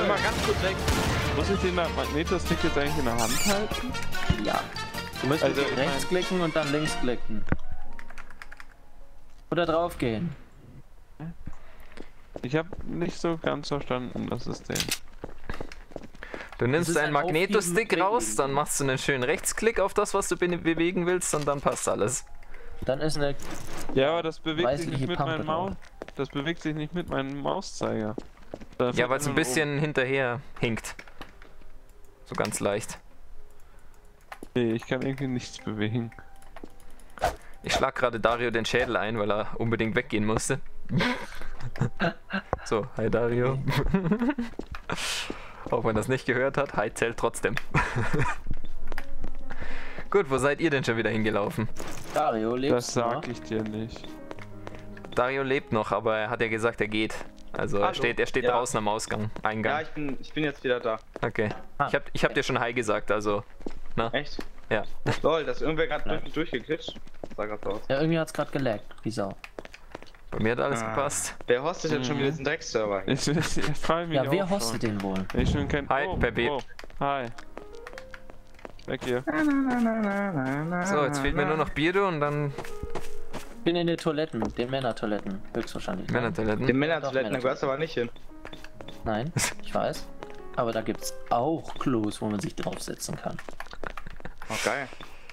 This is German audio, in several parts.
mal ganz kurz weg. Muss ich den Magneto-Stick jetzt eigentlich in der Hand halten? Ja. Du musst Also, rechts klicken und dann links klicken. Oder drauf gehen. Ich habe nicht so ganz verstanden, das System. Du nimmst ist deinen ein Magneto-Stick Aufheben- raus, dann machst du einen schönen Rechtsklick auf das, was du bewegen willst und dann passt alles. Dann ist eine Ja, aber das bewegt sich weißliche nicht mit Pampe meinem Maus. Das bewegt sich nicht mit meinem Mauszeiger. Da Ja, weil es ein nur bisschen hinterher hinkt. So ganz leicht. oben. Nee, ich kann irgendwie nichts bewegen. Ich schlag gerade Dario den Schädel ein, weil er unbedingt weggehen musste. So, hi Dario. Auch wenn er das nicht gehört hat, hi zählt trotzdem. Gut, wo seid ihr denn schon wieder hingelaufen? Dario, lebst Das du noch? sag ich dir nicht. Dario lebt noch, aber er hat ja gesagt, er geht. Also er Hallo. steht Ja. draußen am Ja, Eingang. ich bin jetzt wieder da. Okay. Ich hab dir schon hi gesagt, also. Na? Echt? Ja. Lol, dass irgendwer gerade durchgeglitscht. Sah grad so aus. Ja, irgendwie hat's gerade gelaggt. Wie Sau. Bei mir hat alles gepasst. Wer hostet denn schon wieder diesen Dreckserver? Ich frage mich Ja, wer auch hostet schon. den wohl? Ich schon kein. Hi, Peppi. Hi. Weg hier. So, jetzt fehlt mir nur noch Birdo und dann Ich bin in den Toiletten, den Männertoiletten, höchstwahrscheinlich. Männertoiletten. Den Männertoiletten, da Doch, gehörst du aber nicht hin. Nein, ich weiß. Aber da gibt's auch Klos, wo man sich draufsetzen kann. Oh, geil.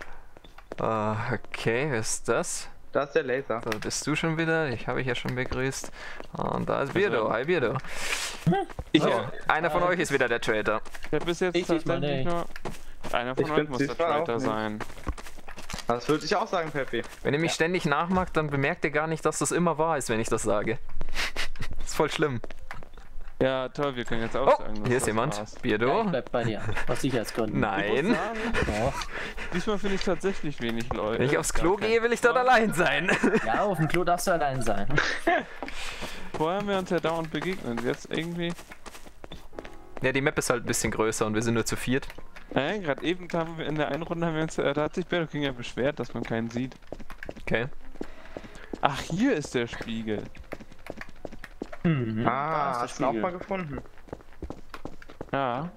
Okay, wer ist das? Da ist der Laser. Da bist du schon wieder. Ich habe ich ja schon begrüßt. Und da ist Birdo. Hi Birdo. So, einer von euch ist wieder der Traitor. Ich hab bis jetzt Ich diesmal tatsächlich nicht. nur. Einer von Ich euch bin's muss der diesmal auch Traitor nicht. sein. Das würde ich auch sagen, Peppi. Wenn ihr mich ständig nachmacht, dann bemerkt ihr gar nicht, dass das immer wahr ist, wenn ich das sage. Das ist voll schlimm. Ja, toll, wir können jetzt auch Oh, sagen, dass hier ist das jemand. war's. Ja, Birdo. ich bleib bei dir. Aus Sicherheitsgründen. Ich muss Nein. sagen, Doch. diesmal finde ich tatsächlich wenig Leute. Wenn ich aufs Gar Klo kein- gehe, will ich dort allein sein. Ja, auf dem Klo darfst du allein sein. Vorher haben wir uns ja dauernd begegnet. Jetzt irgendwie. Ja, die Map ist halt ein bisschen größer und wir sind nur zu viert. Gerade eben haben wir in der einen Runde haben wir uns. Da hat sich Berto King ja beschwert, dass man keinen sieht. Okay. Ach, hier ist der Spiegel. Mhm. Da Ah, ist der hast du ihn auch Spiegel. mal gefunden? Ja.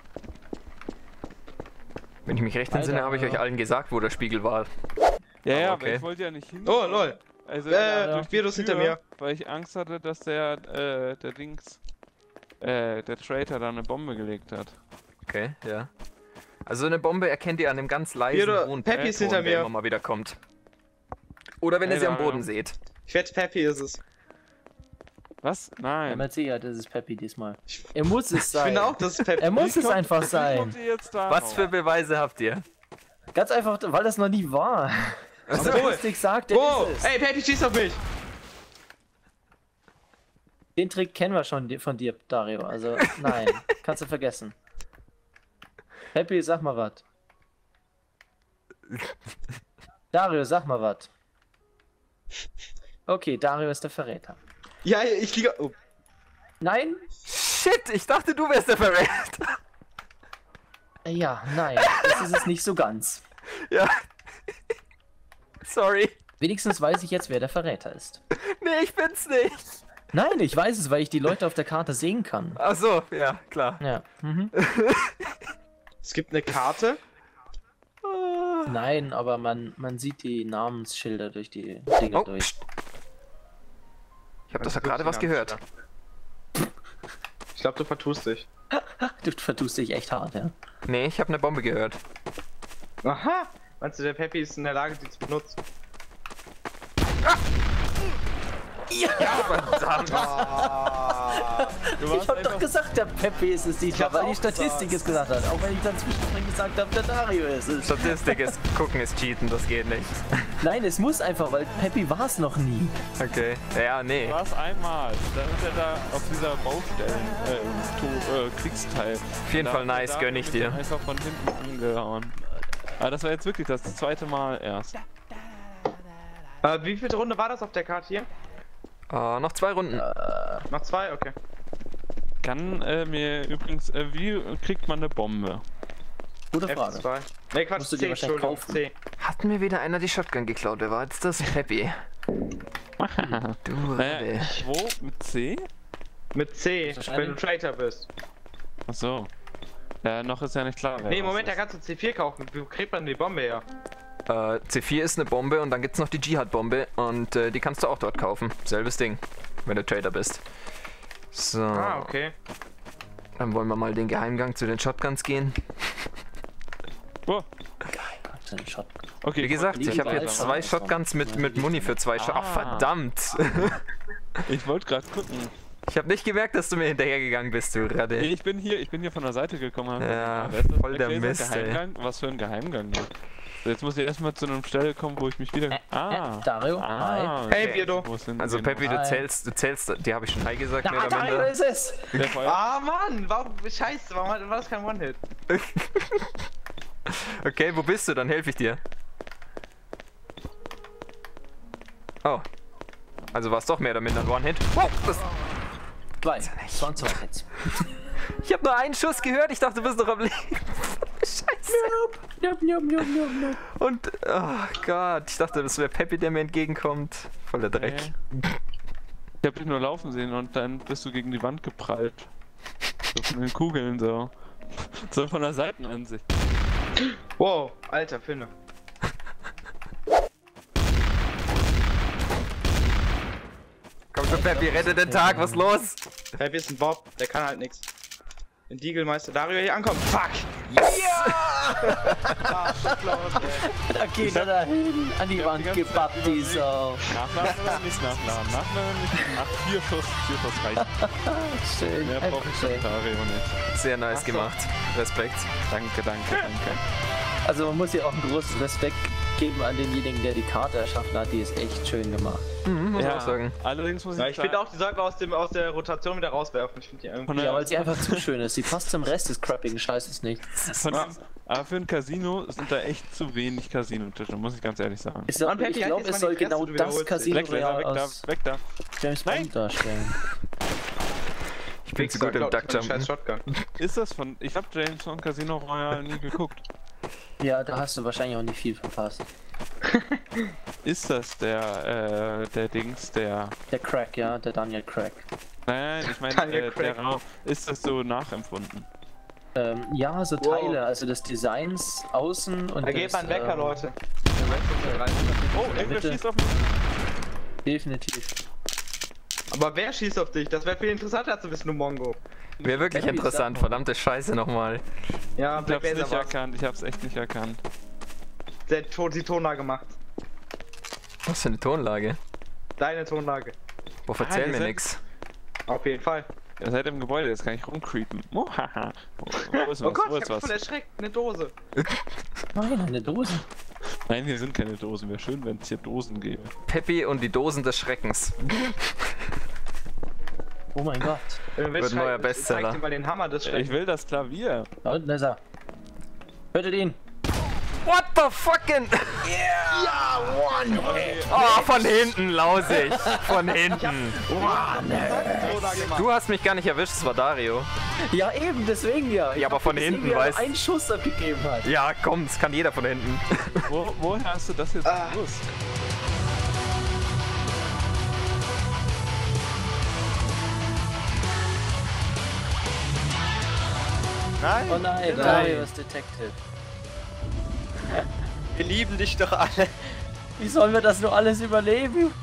Wenn ich mich recht entsinne, Alter, habe ich euch allen gesagt, wo der Spiegel war. Ja, ja, okay. aber ich wollte ja nicht hin. Oh, lol. Also, Durch Virus hinter mir. Weil ich Angst hatte, dass der Traitor da eine Bombe gelegt hat. Okay, ja. Also eine Bombe erkennt ihr an dem ganz leisen Birdo, hohen Peppi ist Ton, hinter der mir. immer mal wieder kommt. Oder wenn ihr Hey, sie am Dario. Boden seht. Ich wette, Peppi ist es. Was? Ja, Nein. mit Sicherheit ist es Peppy diesmal. Er muss es Ich sein. finde auch, dass es Peppi Er muss Wie es kommt- einfach Wie sein. kommt ihr jetzt da Was für Beweise habt ihr? Ganz einfach, weil das noch nie war. ist. Aber Statistik sagt, er Oh, ist es. ey, Peppi, schießt auf mich! Den Trick kennen wir schon von dir, Dario. Also, nein, kannst du vergessen. Peppy, sag mal was. Dario, sag mal was. Okay, Dario ist der Verräter. Ja, ich liege. Oh. Nein? Shit, ich dachte, du wärst der Verräter. Ja, nein, das ist es nicht so ganz. Ja. Sorry. Wenigstens weiß ich jetzt, wer der Verräter ist. Nee, ich bin's nicht. Nein, ich weiß es, weil ich die Leute auf der Karte sehen kann. Ach so, ja, klar. Ja. Mhm. Es gibt eine Karte. Nein, aber man sieht die Namensschilder durch die Dinge Oh, durch. pst. Ich habe doch gerade was gehört. Ich glaube, du vertust dich. Du vertust dich echt hart, ja. Nee, ich habe eine Bombe gehört. Aha! Meinst du, der Peppi ist in der Lage, sie zu benutzen? Verdammt. Ich hab doch gesagt, der Peppy ist es nicht, hab's weil die auch Statistik gesagt. es gesagt hat. Auch wenn ich dann zwischendrin gesagt habe, der Dario ist es. Statistik ist, gucken ist cheaten, das geht nicht. Nein, es muss einfach, weil Peppy war es noch nie. Okay. Ja, nee. Du warst einmal. Da ist er da auf dieser Kriegsteil. Auf jeden Fall nice, gönn ich dir. Einfach von hinten umgehauen. Aber das war jetzt wirklich das zweite Mal erst. Wie viele Runde war das auf der Karte hier? Noch 2 Runden. Noch 2? Okay. Kann mir übrigens, wie kriegt man eine Bombe? Gute Frage. F2. Ne, Quatsch, Musst du C, dir wahrscheinlich Entschuldigung, kaufen. C. Hat mir wieder einer die Shotgun geklaut. Wer war jetzt das? Peppy. Du Rebel. Wo? Mit C? Mit C, wenn Wahrscheinlich. du Traitor bist. Achso. Ja, noch ist ja nicht klar. wer Nee, was Moment, da ist. kannst du C4 kaufen. Wie kriegt man die Bombe her? C4 ist eine Bombe und dann gibt's noch die Dschihad-Bombe und die kannst du auch dort kaufen. Selbes Ding, wenn du Trader bist. So, Ah, okay. dann wollen wir mal den Geheimgang zu den Shotguns gehen. Oh, So ein Shot. okay. Wie gesagt, ich habe hier Alter. 2 Shotguns mit Muni für 2 Shots. Ach, verdammt! Ich wollte gerade gucken. Ich habe nicht gemerkt, dass du mir hinterhergegangen bist, du Radde. Ich bin hier von der Seite gekommen. Ja, wer ist das? voll der Okay, ist das Mist, ey. Geheimgang? Was für ein Geheimgang? Jetzt muss ich erstmal zu einer Stelle kommen, wo ich mich wieder... Dario, hi. Hey, okay. Birdo. Wo ist denn Also genau? Peppi, du zählst, die habe ich schon Hi gesagt, mehr oder Dario minder. ist es! Der Feuer... Ah, Mann! Warum? Scheiße, warum war das kein One-Hit? Okay, wo bist du? Dann helfe ich dir. Oh. Also war es doch mehr oder minder ein One-Hit. Wow, Sonst was jetzt. ich habe nur einen Schuss gehört, ich dachte, du bist noch am Leben. Scheiße. Und, oh Gott, ich dachte, das wäre Peppi, der mir entgegenkommt. Voller Dreck. Ich hab dich nur laufen sehen und dann bist du gegen die Wand geprallt. So von den Kugeln so. So von der Seitenansicht. Wow, alter Finne. Komm schon, Peppi, rette den Tag, was los? Hey, wir sind Bob, der kann halt nix. Wenn Diegelmeister Dario hier ankommt, fuck! Da geht er dahin, an die Wand gebappt, die Sau. Nachladen, nicht nachladen. Nachladen, nicht. Ach, 4 Schuss reicht. Schön, Mehr brauche ich schön. von Dario nicht. Sehr nice gemacht. Respekt. Danke. Also man muss hier auch einen großen Respekt geben an denjenigen, der die Karte erschaffen hat, die ist echt schön gemacht. Muss ich auch sagen. Allerdings muss Ja, ich ich finde auch, die sollten wir aus der Rotation wieder rauswerfen. Ich finde die irgendwie. Von Ja, der, weil sie einfach zu schön ist. Sie passt zum Rest des crappigen Scheißes nicht. aber für ein Casino sind da echt zu wenig Casino-Tische, muss ich ganz ehrlich sagen. Ich Mann, Peppi, halt glaube, jetzt es mal soll die Fresse, genau du das wiederholst Casino Weg da, aus weg da. James Bond darstellen. Ich bin zu gut im Scheiß Duckjumpen. Shotgun. Ist das von... Ich habe James Bond Casino Royale nie geguckt. Ja, da hast du wahrscheinlich auch nicht viel verpasst. Ist das der Dings, der... Der Crack, ja, der Daniel Crack. Nein, ich meine, Daniel der Craig. Raum... Ist das so nachempfunden? Ja, so Wow. Teile, also des Designs außen und Da geht des, man Wecker, Leute. Oh, irgendwer Mitte. schießt auf mich. Definitiv. Aber wer schießt auf dich? Das wäre viel interessanter zu wissen, du Mongo. Wäre wirklich Peppi, interessant, sag mal. verdammte Scheiße nochmal. Ja, Ich Black hab's Blazer nicht war erkannt, ich hab's echt nicht erkannt. die Tonlage gemacht. Was für eine Tonlage. Deine Tonlage. Boah, erzähl die mir sind- nix. Auf jeden Fall. Ihr seid im Gebäude, jetzt kann ich rumcreepen. Mohaha. Wo ist Oh was? Gott, Wo ich ist hab mich was? voll erschreckt. Eine Dose. Nein, eine Dose. Nein, hier sind keine Dosen. Wäre schön, wenn es hier Dosen gäbe. Peppi und die Dosen des Schreckens. Oh mein Gott. Wird ein neuer Bestseller. Zeig dir mal den Hammer des Ich Schreckens. will das Klavier. Da unten ist er. Hörtet ihn? What the fucking... Ja, one hit. Oh, von hinten, lausig. Von hinten. Du hast mich gar nicht erwischt, es war Dario. Ja, eben, deswegen ja. Ja, aber von gesehen, hinten, wie er weißt- einen Schuss abgegeben hat. Ja, komm, es kann jeder von hinten. Woher hast du das jetzt gewusst? Nein, Oh nein, Dario ist Detective. wir lieben dich doch alle. Wie sollen wir das nur alles überleben?